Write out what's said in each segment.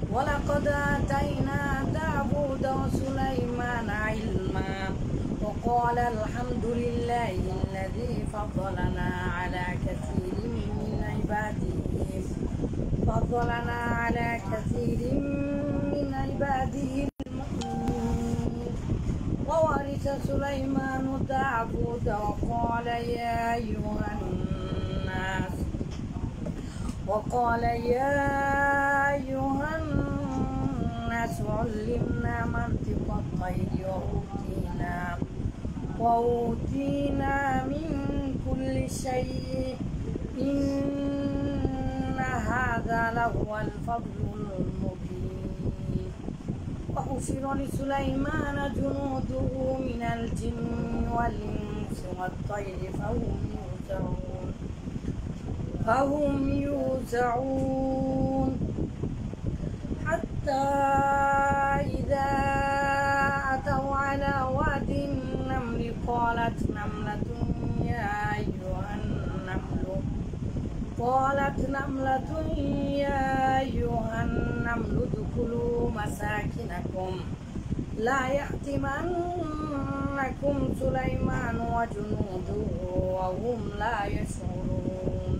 ولقد آتينا داود وسليمان علما وقال الحمد لله الذي فضلنا على كثير من عباده المؤمنين وورث سليمان داود وقال يا أيها الناس علمنا منطق الطير وأوتينا من كل شيء إن هذا لهو الفضل المبين وحشر لسليمان جنوده من الجن والإنس والطير فهم يوزعون حتى إذا أتوا على واد النمل قالت نملة يا أيها النمل ادخلوا مساكنكم لا يحطمنكم سليمان وجنوده وهم لا يشعرون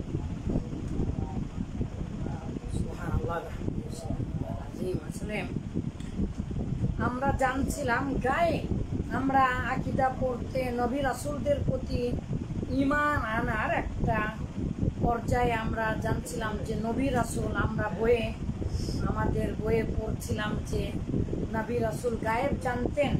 سبحان الله العظيم আমরা জানছিলাম গায়ে আমরা আকীদা পড়তে নবী রাসূলদের প্রতি ঈমান আনার একটা পর্যায়ে আমরা জানছিলাম যে নবী রাসূল আমরা আমাদের বইয়ে পড়ছিলাম যে নবী রাসূল গায়েব জানতেন।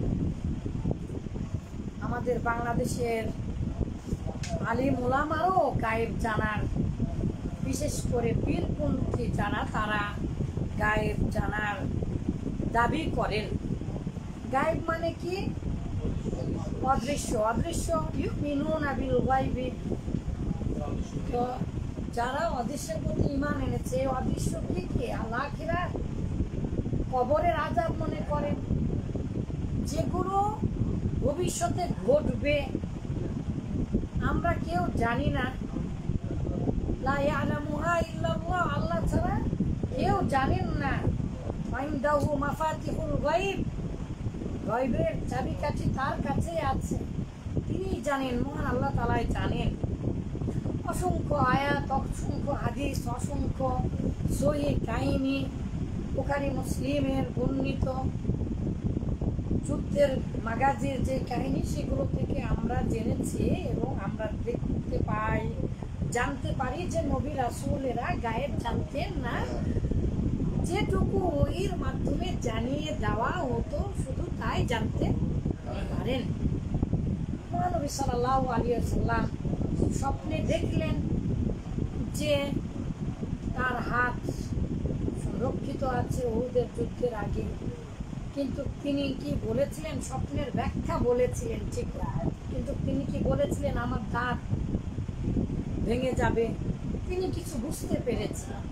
আমাদের বাংলাদেশের আলিম উলামারও গায়েব জানার, বিশেষ করে পীরপন্থী যারা তারা গায়েব জানার দাবি করেন। গায়েব মানে কি? অদৃশ্য। ইউমিনুনা বিল গায়বি। তো যারা অদৃশ্যের প্রতি ঈমান এনেছে, অদৃশ্য কি কি? আল্লাহ, আখিরাত, কবরের আযাব মনে করেন, যেগুলো ভবিষ্যতে ঘটবে আমরা কেউ জানি না। লা ইয়ালামুহা ইল্লাল্লাহ, আল্লাহ ছাড়া কেউ জানেন না। ইনদাহু মাফাতিহুল গায়ব, গায়বের চাবিকাঠি তার কাছে আছে, তিনিই জানেন, মহান আল্লাহ তাআলাই জানেন। অসংখ্য আয়াত, অসংখ্য হাদিস, অসংখ্য সহিহ কাহিনী, বুখারী মুসলিমের বর্ণিত যুদ্ধের মাগাজির যে কাহিনী, সেগুলো থেকে আমরা জেনেছি এবং আমরা দেখতে পাই, জানতে পারি যে নবী রাসূলেরা গায়েব জানতেন না। যেটুকু ওহীর মাধ্যমে জানিয়ে দেওয়া হতো শুধু তাই জানতে পারেন। নবী সাল্লাল্লাহু আলাইহি ওয়াসাল্লাম স্বপ্নে দেখলেন যে তার হাত সংরক্ষিত আছে উহুদের যুদ্ধের আগে, কিন্তু তিনি কি বলেছিলেন? স্বপ্নের ব্যাখ্যা বলেছিলেন ঠিক, কিন্তু তিনি কি বলেছিলেন আমার দাঁত ভেঙে যাবে? তিনি কিছু বুঝতে পেরেছিলেন।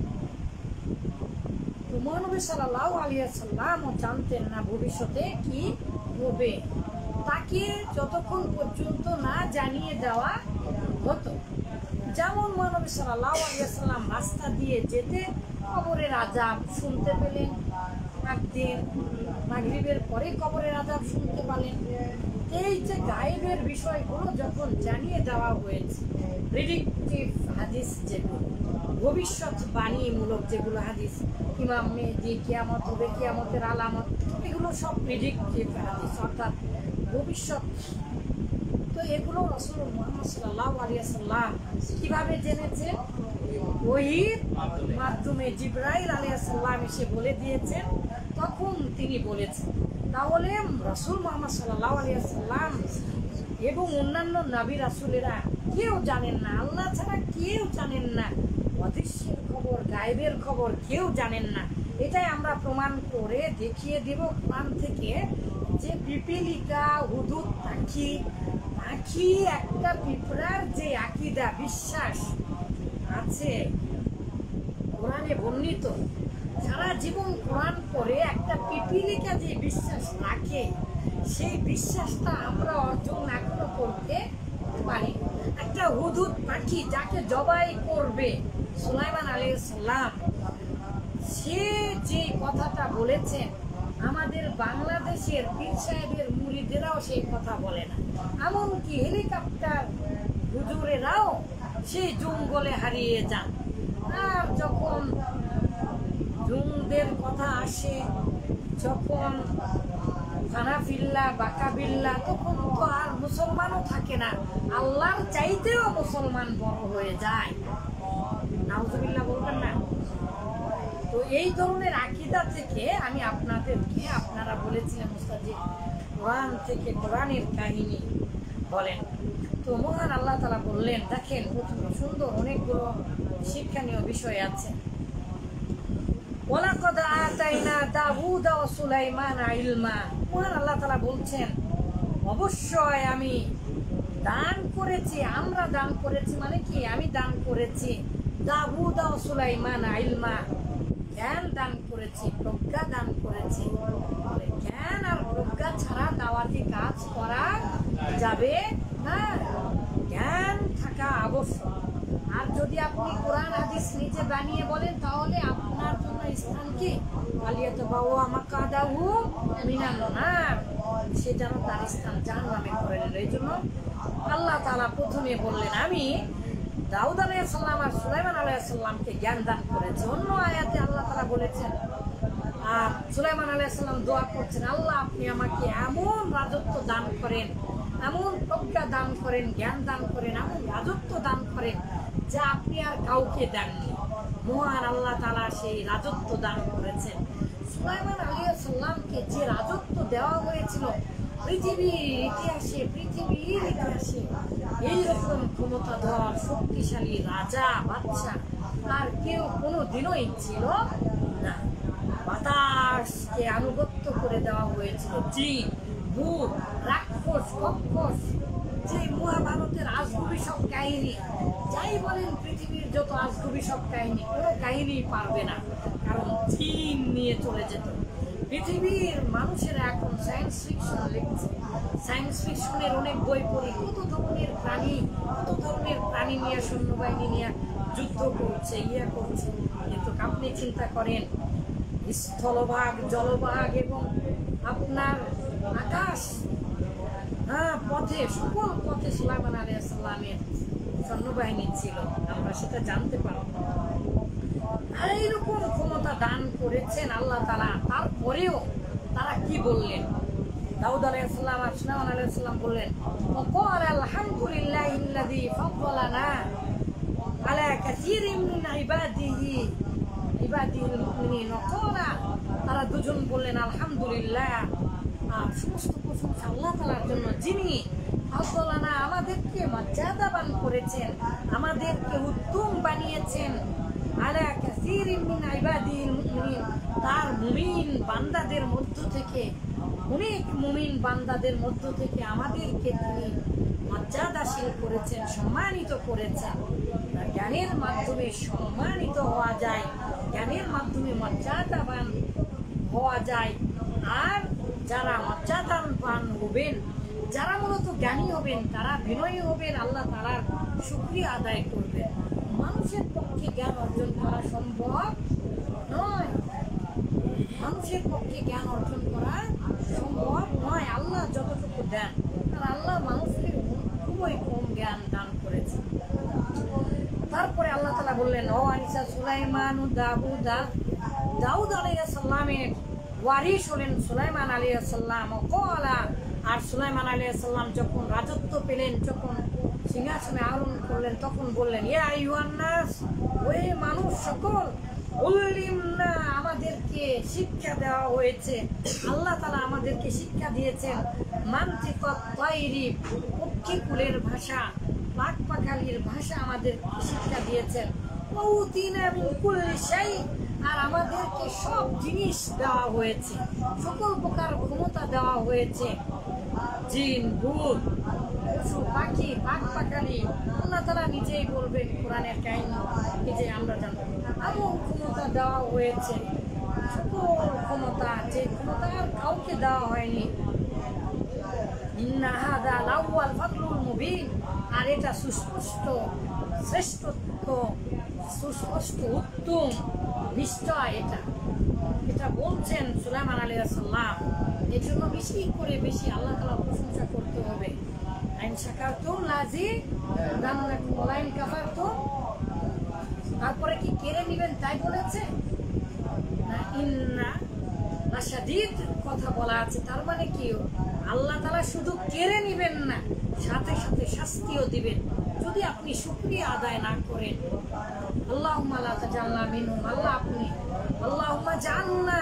তো মহানবী সাল্লাল্লাহু আলাইহি ওয়াসাল্লামও জানতেন না ভবিষ্যতে কি হবে, তাকে যতক্ষণ পর্যন্ত না জানিয়ে দেওয়া হতো। যেমন মহানবী সাল্লাল্লাহু আলাইহি ওয়াসাল্লাম রাস্তা দিয়ে যেতে কবরের আযাব শুনতে পেলেন, একদিন মাগরিবের পরে কবরের আযাব শুনতে পেলেন। এই যে গায়েবের বিষয়গুলো যখন জানিয়ে দেওয়া হয়েছে, প্রেডিক্টিভ হাদিস যেগুলো, ভবিষ্যৎবাণীমূলক যেগুলো হাদিস, ইমাম মেহেদী, কিয়ামত হবে, কিয়ামতের আলামত, এগুলো সব প্রেডিক্টিভ হাদিস, অর্থাৎ ভবিষ্যৎ। তো এগুলো রাসূল মুহাম্মদ সাল্লাল্লাহু আলাইহি ওয়াসাল্লাম কিভাবে জেনেছেন? ওহীর মাধ্যমে জিবরাইল আলাইহিস সালাম এসে বলে দিয়েছেন, তখন তিনি বলেছেন। তাহলে রাসূল মুহাম্মদ সাল্লাল্লাহু আলাইহি ওয়াসাল্লাম এবং অন্যান্য নবী রাসূলেরা কেউ জানেন না, আল্লাহ ছাড়া কেউ জানেন না অদৃশ্যের খবর, গায়েবের খবর কেউ জানেন না। এটাই আমরা প্রমাণ করে দেখিয়ে দেব কোরআন থেকে, যে পিপিলিকা, হুদুদ পাখি, একটা পিঁপড়ার যে আকীদা, বিশ্বাস আছে কোরআনে বর্ণিত, সারা জীবন কোরআন পড়ে একটা পিপিলিকা যে বিশ্বাস রাখে, সেই বিশ্বাসটা আমরা অর্জন এখনো করতে পারি। একটা হুদুদ পাখি যাকে জবাই করবে সুলাইমান আলাইহিস সালাম, সে যে কথাটা বলেছেন, আমাদের বাংলাদেশের পীর সাহেবের মুরিদেরাও সেই কথা বলে না। এমনকি হেলিকপ্টার হুজুরেরাও সেই জঙ্গলে হারিয়ে যান। আর যখন জুমদের কথা আসে, যখন হানাফিল্লা বাকাবিল্লা, তখন তো আর মুসলমানও থাকে না, আল্লাহর চাইতেও মুসলমান বড় হয়ে যায়। নাউজুবিল্লাহ বলবেন না? তো এই ধরনের আকীদা থেকে আমি আপনাদেরকে, আপনারা বলেছিলেন মুস্তাজিদ কোরআন থেকে কোরআনের কাহিনী বলেন, তো মহান আল্লাহ তাআলা বললেন, দেখেন সুন্দর অনেকগুলো শিক্ষণীয় বিষয় আছে। ওয়ালাকাদ আতাইনা দাউদা ওয়া সুলাইমানা ইলমা, মহান আল্লাহ তাআলা বলছেন অবশ্যই আমি দান করেছি, আমরা দান করেছি, মানে কি আমি দান করেছি দাউদা ওয়া সুলাইমানা ইলমা, জ্ঞান দান করেছি, প্রজ্ঞা দান করেছি। জ্ঞান আর প্রজ্ঞা ছাড়া দাওয়াতি কাজ করা যাবে না, জ্ঞান থাকা আবশ্যক। আর যদি আপনি কোরআন হাদিস নিজে বানিয়ে বলেন, তাহলে আপনার জন্য স্থান কি আলিয়াতবাউ মাকাদাহু মিনান নার, সে যেন তার স্থান জাহান্নামে করে নিল। এই জন্য আল্লাহ তাআলা প্রথমে বললেন আমি দাউদ আলাইহিস সালাম আর সুলাইমান আলাইহিস সালামকে জ্ঞান দান করেছি। অন্য আয়াতে আল্লাহ তাআলা বলেছেন, আর সুলাইমান আলাইহিস সালাম দোয়া করছেন, আল্লাহ আপনি আমাকে এমন রাজত্ব দান করেন, এমন প্রজ্ঞা দান করেন, জ্ঞান দান করেন, এমন রাজত্ব দান করেন যা আপনি আর কাউকে দেননি। মহান আল্লাহ তাআলা সেই রাজত্ব দান করেছেন। সুলাইমান আলাইহিস সালামকে যে রাজত্ব দেওয়া হয়েছিল, পৃথিবীর ইতিহাসে এইরকম ক্ষমতাধর শক্তিশালী রাজা বাদশা আর কেউ কোনোদিনই ছিল না। বাতাসকে আনুগত্য করে দেওয়া হয়েছিল জিন, ভূত, রাক্ষস, কক্ষস, যে মহাভারতের আজগুবি সব কাহিনী, যাই বলেন পৃথিবীর যত আজগুবি সব কাহিনী, কোনো কাহিনী পারবে না, কারণ জিন নিয়ে চলে যেত। পৃথিবীর মানুষেরা এখন সায়েন্স ফিকশন লিখছে, সায়েন্স ফিকশনের অনেক বই পড়ি, কত ধরনের প্রাণী নিয়ে, সৈন্যবাহিনী নিয়ে যুদ্ধ করছে, করছে। কিন্তু আপনি চিন্তা করেন, স্থলভাগ, জলভাগ এবং আপনার আকাশ পথে, সকল পথে সুলাইমান আলাইহিস সালামের সৈন্যবাহিনী ছিল, আমরা সেটা জানতে পারব। আর এইরকম ক্ষমতা দান করেছেন আল্লাহ তাআলা, তারপরেও তারা কি বললেন? দাউদ আলাইহিস সালাম আর সুলাইমান আলাইহিস সালাম বললেন, ওয়াকাল আলহামদুলিল্লাহিল্লাযী ফাদ্দালানা আলা কাসীরিন মিন ইবাদিহিল মুমিনিন। তারা দুজন বললেন আলহামদুলিল্লাহ, সমস্ত প্রশংসা আল্লাহ তাআলার জন্য, যিনি ফাদ্দালানা আমাদেরকে মর্যাদাবান করেছেন, আমাদেরকে উত্তম বানিয়েছেন, আলা কাসীরিন মিন ইবাদিহিল মুমিনিন, তার মুমিন বান্দাদের মধ্য থেকে, অনেক মুমিন বান্দাদের মধ্য থেকে আমাদেরকে তিনি মর্যাদাশীল করেছেন, সম্মানিত করেছেন। জ্ঞানের মাধ্যমে সম্মানিত হওয়া যায়, জ্ঞানের মাধ্যমে মর্যাদাবান হওয়া যায়। আর যারা মর্যাদাবান হবেন, যারা মূলত জ্ঞানী হবেন, তারা বিনয়ী হবেন, আল্লাহ তাআলার শুকরিয়া আদায় করবেন। মানুষের পক্ষে জ্ঞান অর্জন করা সম্ভব নয়, মানুষের পক্ষে জ্ঞান অর্জন করা সম্ভব নয়। আল্লাহ যতটুকু দেন, আর আল্লাহ মানুষকে খুবই কম জ্ঞান দান করেছে। তারপরে আল্লাহ তাআলা বললেন, ও আনিসা সুলাইমান দাউদ আলাইহিস সালামের ওয়ারিস হলেন সুলাইমান আলাইহিস সালাম। আর সুলাইমান আলাইহিস সালাম যখন রাজত্ব পেলেন, যখন সিংহাসনে আরোহণ করলেন, তখন বললেন, ইয়া আইয়ুহান নাস, ওহে মানুষ সকল, উল্লিমনা, আমাদেরকে শিক্ষা দেওয়া হয়েছে, আল্লাহ তাআলা আমাদেরকে শিক্ষা দিয়েছেন মানতিকাত তায়রি, পক্ষীকুলের ভাষা, পাক পাখালির ভাষা আমাদেরকে শিক্ষা দিয়েছেন। ওউতিনা মিন কুল্লি শাই, আর আমাদেরকে সব জিনিস দেওয়া হয়েছে, সকল প্রকার ক্ষমতা দেওয়া হয়েছে, জিন, ভূত, পশু পাখি, পাক পাখালি, আল্লাহ তাআলা নিজেই বলবেন কোরআনের কাহিনী, নিজে আমরা জানবো, এমন ক্ষমতা দেওয়া হয়েছে, সকল ক্ষমতা, যে ক্ষমতা আর কাউকে দেওয়া হয়নি। ইন্না হাযা লাহুয়াল ফাদলুল মুবিন, আর এটা সুস্পষ্ট শ্রেষ্ঠত্ব, সুস্পষ্ট উত্তম নিশ্চয়, এটা সুলাইমান আলাইহিস সালাম। এর জন্য বেশি করে বেশি আল্লাহ তাআলা প্রশংসা করতে হবে। আইন শাকারতুম লাযিদান্নাকুম ওয়া লাইন কাফারতুম, তারপরে কি কেড়ে নেবেন তাই বলেছে না, ইন্না লাশাদীদ কথা বলা আছে। তার মানে কি আল্লাহ তাআলা শুধু কেড়ে নেবেন না, সাথে সাথে শাস্তিও দিবেন যদি আপনি শুকরিয়া আদায় না করেন। আল্লাহুম্মা লা তাজাল্না মিনহুম, আল্লাহ আপনি আল্লাহুম্মা জাআলনা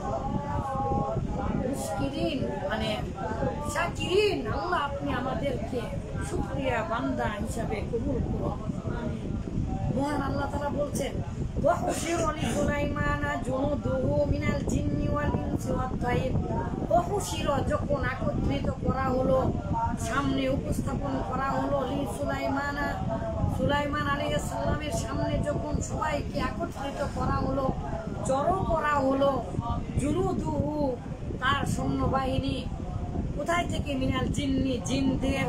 মুশকিরিন মানে শাকিরিন, আল্লাহ আপনি আমাদেরকে শুকরিয়া বান্দা হিসাবে কবুল করুন। মহান আল্লাহ তাআলা বলছেন ওয়াহুশিরা লিসুলাইমানা জুনুদুহু মিনাল জিন্নি ওয়াল ইনসি ওয়াত তাইর। ওয়াহুশিরা যখন একত্রিত করা হলো, সামনে উপস্থাপন করা হলো, লিসুলাইমানা সুলাইমান আলাইহিস সালামের সামনে যখন সবাইকে একত্রিত করা হলো, জড়ো করা হলো, জুনুদুহু তার সৈন্যবাহিনী, কোথায় থেকে? মিনাল জিন্নি জিনদের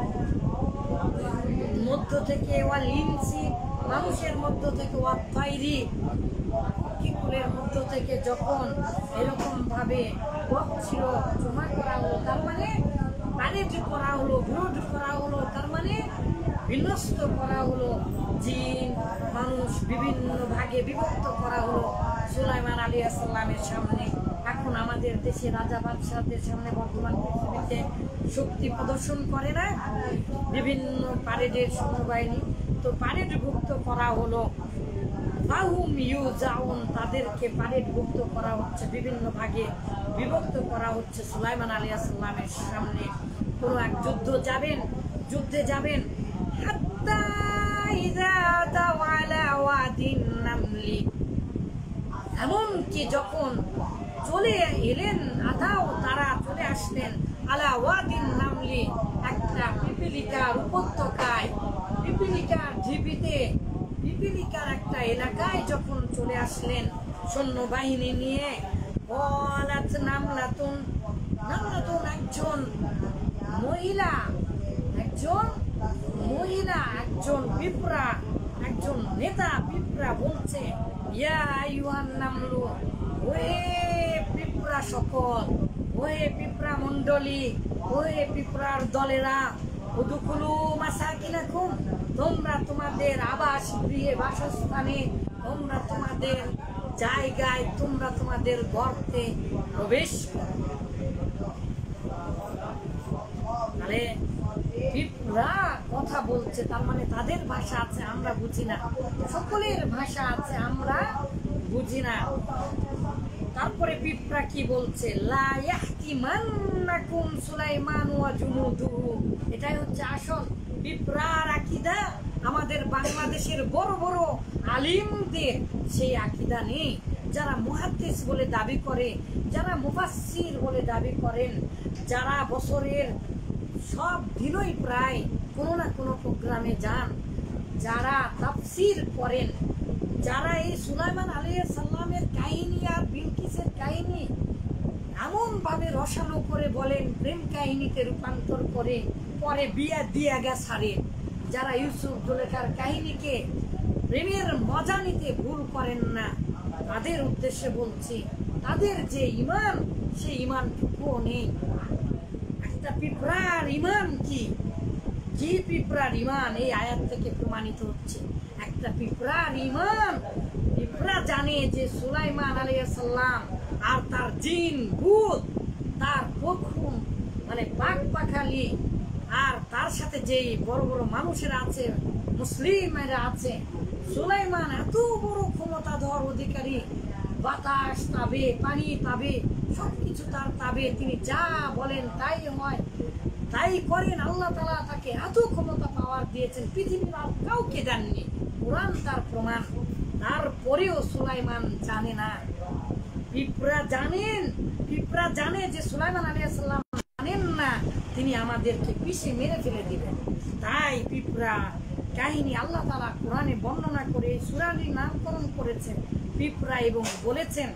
মধ্য থেকে, ওয়াল ইনসি মানুষের মধ্য থেকে, ওয়াত তাইরি পক্ষীকুলের মধ্য থেকে যখন এরকম ভাবে ছিল জমা করা হলো, তার মানে প্যারেড করা হলো, বিরোধ করা হলো, তার মানে বিনষ্ট করা হলো, জিন মানুষ বিভিন্ন ভাগে বিভক্ত করা হলো সুলাইমান আলাইহিস সালামের সামনে। এখন আমাদের দেশে রাজা বাদশাহদের সামনে বর্তমান পৃথিবীতে শক্তি প্রদর্শন করে না বিভিন্ন প্যারেডের সৈন্যবাহিনী, তো প্যারেডভুক্ত করা হলো। ফাহুম ইউজাউন তাদেরকে প্যারেডভুক্ত করা হচ্ছে, বিভিন্ন ভাগে বিভক্ত করা হচ্ছে সুলাইমান আলাইহিস সালামের সামনে। কোনো এক যুদ্ধে যাবেন হাত্তা ইযা তাওয়ালা ওয়াদিন নামলি, এমনকি যখন চলে এলেন তারা চলে আসলেন আলা ওয়াদিন নামলি, একটা পিপিলিকার উপত্যকায়, পিপিলিকার ঢিপিতে, পিপিলিকার একটা এলাকায় যখন চলে আসলেন সৈন্যবাহিনী নিয়ে। ওয়ালাত নামলাতুন একজন মহিলা, একজন পিঁপড়া, একজন নেতা পিঁপড়া বলছে ইয়া আইয়ুহান নামলু, ওহে পিঁপড়া সকল, ওহে পিঁপড়া মণ্ডলী, ওহে পিঁপড়ার দলেরা, উদখুলু মাসাকিনাকুম, তোমরা তোমাদের আবাস গৃহে বাসস্থানে, তোমরা তোমাদের জায়গায়, তোমরা তোমাদের গর্তে প্রবেশ করো। তাহলে পিঁপড়া কথা বলছে, তার মানে তাদের ভাষা আছে আমরা বুঝি না, সকলের ভাষা আছে আমরা বুঝি না। তারপরে পিঁপড়া কি বলছে? লা ইয়াহতিমান্নাকুম সুলাইমান ওয়া জুনুদুহু, এটাই হচ্ছে আসল পিঁপড়ার আকীদা। আমাদের বাংলাদেশের বড় বড় আলিমদের সেই আকীদা নেই, যারা মুহাদ্দিস বলে দাবি করে, যারা মুফাসসির বলে দাবি করেন, যারা বছরের সব দিনই প্রায় কোনো না কোনো প্রোগ্রামে যান, যারা তাফসীর করেন, যারা এই সুলাইমান আলাইহিস সালামের কাহিনী আর বিলকিসের কাহিনী এমন ভাবে রসালো করে বলেন, প্রেম কাহিনীতে রূপান্তর করে পরে বিয়া দিয়া সারে, যারা ইউসুফ জুলেখার কাহিনীকে প্রেমের মজা নিতে ভুল করেন না, তাদের উদ্দেশ্যে বলছি, তাদের যে ঈমান সেই ঈমানটুকুও নেই। একটা পিঁপড়ার ঈমান কি পিঁপড়ার ঈমান এই আয়াত থেকে প্রমাণিত হচ্ছে। একটা পিঁপড়ার ঈমান, পিঁপড়া জানে যে সুলাইমান আলাইহিস সালাম আর তার জিন ভূত, তার পক্ষুম মানে পাখালি, আর তার সাথে যে বড় বড় মানুষেরা আছে, মুসলিমেরা আছে, সুলাইমান এত বড় ক্ষমতাধর অধিকারী, বাতাস তাবে, পানি তাবে, সবকিছু তার তাবে, তিনি যা বলেন তাই হয়, তাই করেন। আল্লাহ তাআলা তাকে এত ক্ষমতা পাওয়ার দিয়েছেন, পৃথিবীর আর কাউকে দেননি, কোরআন তার প্রমাণ। তারপরেও সুলাইমান জানে না, পিঁপড়া জানে যে সুলাইমান আলাইহিস সালাম জানেন না তিনি আমাদেরকে পিষে মেরে ফেলে দিবেন। তাই পিঁপড়া কাহিনী আল্লাহ তাআলা কোরআনে বর্ণনা করে সূরাটির নামকরণ করেছেন পিঁপড়া, এবং বলেছেন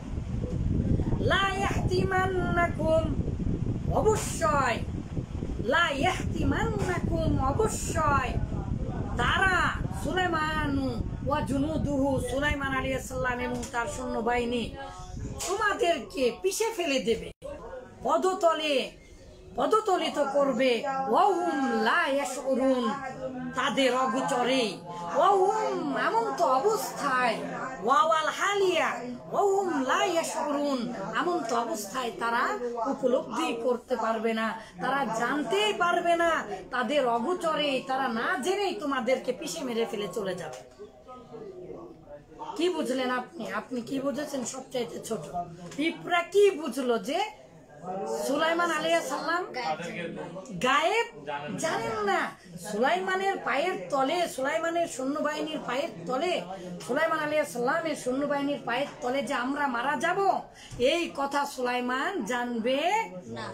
লা ইয়াহতিমান্নাকুম, অবশ্যই, লা ইয়াহতিমান্নাকুম, অবশ্যই তারা সুলাইমান ওয়া জুনুদুহু, সুলাইমান আলাইহিস সালাম এবং তার সৈন্যবাহিনী তোমাদেরকে পিষে ফেলে দেবে, পদতলে পদতলিত করবে। ওয়াহুম লা ইয়াশউরুন, তাদের অগোচরে। ওয়াহুম, এমন তো অবস্থায়, ওয়াওয়াল হালিয়া, ওয়াহুম লা ইয়াশউরুন, এমন তো অবস্থায় তারা উপলব্ধি করতে পারবে না, তারা জানতেই পারবে না, তাদের অগোচরে, তারা না জেনেই তোমাদেরকে পিষে মেরে ফেলে চলে যাবে। কি বুঝলেন আপনি? আপনি কি বুঝেছেন? সবচাইতে ছোট পিঁপড়া কি বুঝলো? যে সুলাইমান আলাইহিস সালাম গায়েব জানেন না। সুলাইমানের পায়ের তলে, সুলাইমানের সৈন্যবাহিনীর পায়ের তলে, সুলাইমান আলাইহিস সালামের সৈন্যবাহিনীর পায়ের তলে যে আমরা মারা যাব, এই কথা সুলাইমান জানবে না।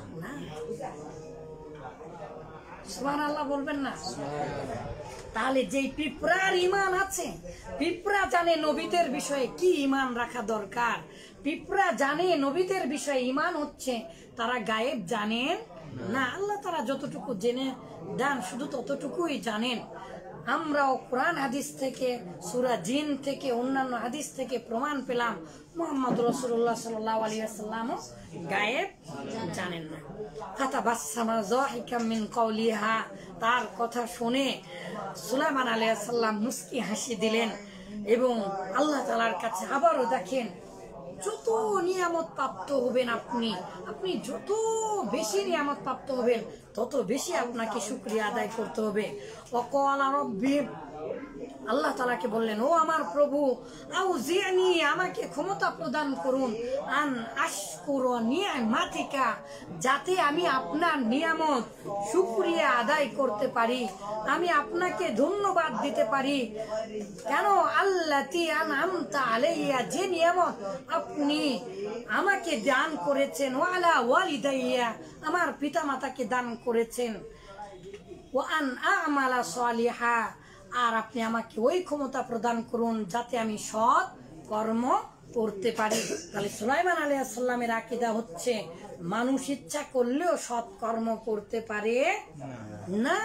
সুবহানাল্লাহ বলবেন না? তাহলে যেই পিঁপড়ার ঈমান আছে, পিঁপড়া জানে নবীদের বিষয়ে কি ঈমান রাখা দরকার, পিঁপড়া জানে নবীদের বিষয়ে ঈমান হচ্ছে তারা গায়েব জানেন না। আল্লাহ তারা যতটুকু জেনে দেন শুধু ততটুকুই জানেন। আমরাও কোরআন হাদিস থেকে, সূরা জিন থেকে, অন্যান্য হাদিস থেকে প্রমাণ পেলাম মুহাম্মদ রাসূলুল্লাহ সাল্লাল্লাহু আলাইহি ওয়াসাল্লামও গায়েব জানেন না। ফাতাবাসসামা যাহিকাম মিন কওলিহা, তার কথা শুনে সুলাইমান আলাইহিস সালাম মুস্কি হাসি দিলেন। এবং আল্লাহ তাআলার কাছে আবারও দেখেন, যত নিয়ামত প্রাপ্ত হবেন আপনি, আপনি যত বেশি নিয়ামত প্রাপ্ত হবেন তত বেশি আপনাকে শুকরিয়া আদায় করতে হবে। ওয়াকালা রাব্বি, আল্লাহ তাআলাকে বললেন, ও আমার প্রভু, আউজিআনি, আমাকে ক্ষমতা প্রদান করুন, আন আশকুরা নি'মাতিকা, যাতে আমি আপনার নিয়ামত শুকরিয়া আদায় করতে পারি, আমি আপনাকে ধন্যবাদ দিতে পারি। কেন? আল্লাতী আনআমতা আলাইয়া, যে নিয়ামত আপনি আমাকে দান করেছেন, ওয়ালা ওয়ালিদাইয়া, আমার পিতামাতাকে দান করেছেন, ওয়া আন আমালা সালিহা, আর আপনি আমাকে ওই ক্ষমতা প্রদান করুন যাতে আমি সৎ কর্ম করতে পারি। তাহলে সুলাইমান আলাইহিস সালামের আকীদা হচ্ছে মানুষ ইচ্ছা করলেও সৎ কর্ম করতে পারে না।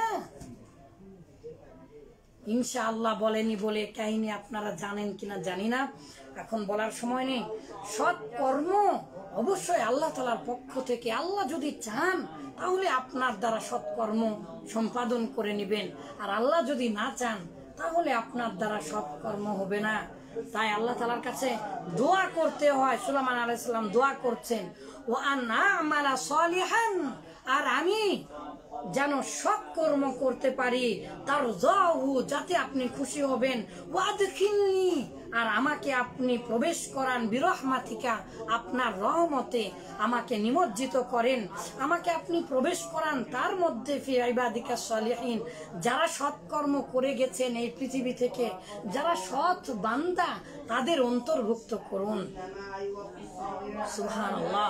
ইনশাআল্লাহ বলেনি বলে কাহিনী আপনারা জানেন কিনা জানি না, এখন বলার সময় নেই। সৎ কর্ম অবশ্যই আল্লাহ তাআলার পক্ষ থেকে, আল্লাহ যদি চান তাহলে আপনার দ্বারা সৎকর্ম সম্পাদন করে নেবেন, আর আল্লাহ যদি না চান তাহলে আপনার দ্বারা সৎকর্ম হবে না। তাই আল্লাহ তাআলার কাছে দোয়া করতে হয়। সুলাইমান আলাইহিস সালাম দোয়া করছেন, ওয়া আন আমালা সালিহান, আর আমি যেন সৎ কর্ম করতে পারি, তার যাহু, যাতে আপনি খুশি হবেন, ওয়াদখিলনি, আর আমাকে আপনি প্রবেশ করান, বিরহমাতিকা, আপনার রহমতে আমাকে নিমজ্জিত করেন, আমাকে আপনি প্রবেশ করান তার মধ্যে, ফি ইবাদিকা সালিহিন, যারা সৎকর্ম করে গেছেন এই পৃথিবী থেকে, যারা সৎ বান্দা তাদের অন্তর্ভুক্ত করুন। সুবহানাল্লাহ,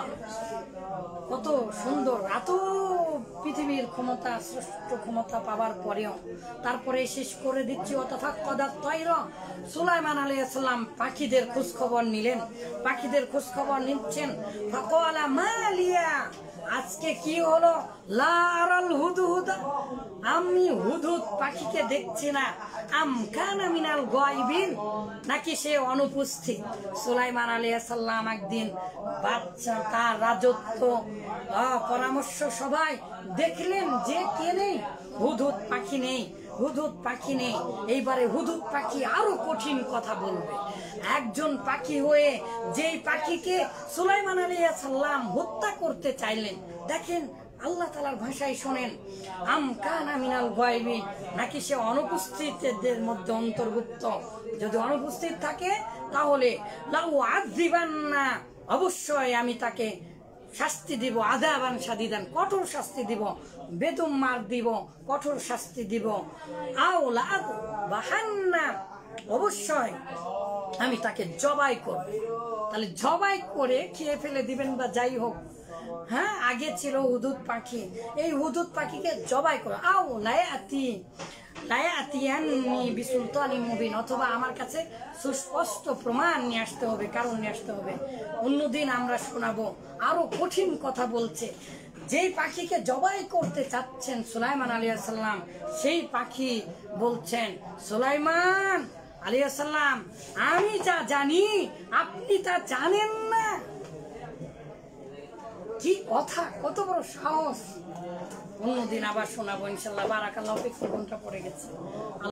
কত সুন্দর! এত পৃথিবীর ক্ষমতা, শ্রেষ্ঠ ক্ষমতা পাবার পরেও তারপরে শেষ করে দিচ্ছি, ওয়াতাফাক্কাদাত তায়রা, সুলাইমান আলাইহিস সালাম পাখিদের খোঁজ খবর নিলেন, পাখিদের খোঁজ খবর নিচ্ছেন। ফাকালা মালিয়া, আজকে কি হলো? লা আরাল হুদহুদা, আমি হুদহুদ পাখিকে দেখছি না। আম কানা মিনাল গায়বিন, নাকি সে অনুপস্থিত। সুলাইমান আলাইহিস সালাম একদিন বাচ্চা, তার রাজত্ব, পরামর্শ সবাই দেখলেন যে কে নেই, হুদহুদ পাখি নেই, হুদহুদ পাখি নেই। এইবারে হুদহুদ পাখি আরো কঠিন কথা বলবে। একজন পাখি হয়ে যেই পাখিকে সুলাইমান আলাইহিস সালাম হত্যা করতে চাইলেন, দেখেন আল্লাহ তাআলার ভাষায় শোনেন, আম কানা মিনাল গায়বি, নাকি সে অনুপস্থিতদের মধ্যে অন্তর্ভুক্ত। যদি অনুপস্থিত থাকে তাহলে লাউ আযিবান্না, অবশ্যই আমি তাকে শাস্তি দিব, আযাবান শাদীদান, কঠোর শাস্তি দিব, বেদম মার দিব, কঠোর শাস্তি দিব। আও লাযবাহান্না, অবশ্যই আমি তাকে জবাই করব। তাহলে জবাই করে খেয়ে ফেলে দিবেন বা যাই হোক। হ্যাঁ, আগে ছিল হুদহুদ পাখি, এই হুদহুদ পাখিকে জবাই করো। আও লায়াতিয়ান্নি বিসুলতানিন মুবিন, অথবা আমার কাছে সুস্পষ্ট প্রমাণ নিয়ে আসতে হবে, কারণ নিয়ে আসতে হবে। অন্যদিন আমরা শোনাবো, আরো কঠিন কথা বলছে। যেই পাখিকে জবাই করতে চাচ্ছেন সুলাইমান আলাইহিস সালাম, সেই পাখি বলছেন, সুলাইমান আলাইহিস সালাম, আমি যা জানি আপনি তা জানেন না। কি কথা, কত বড় সাহস। অন্যদিন আবার শোনাবো ইনশাল্লাহ। বারাকাল্লাহ, 50 ঘন্টা পড়ে গেছে।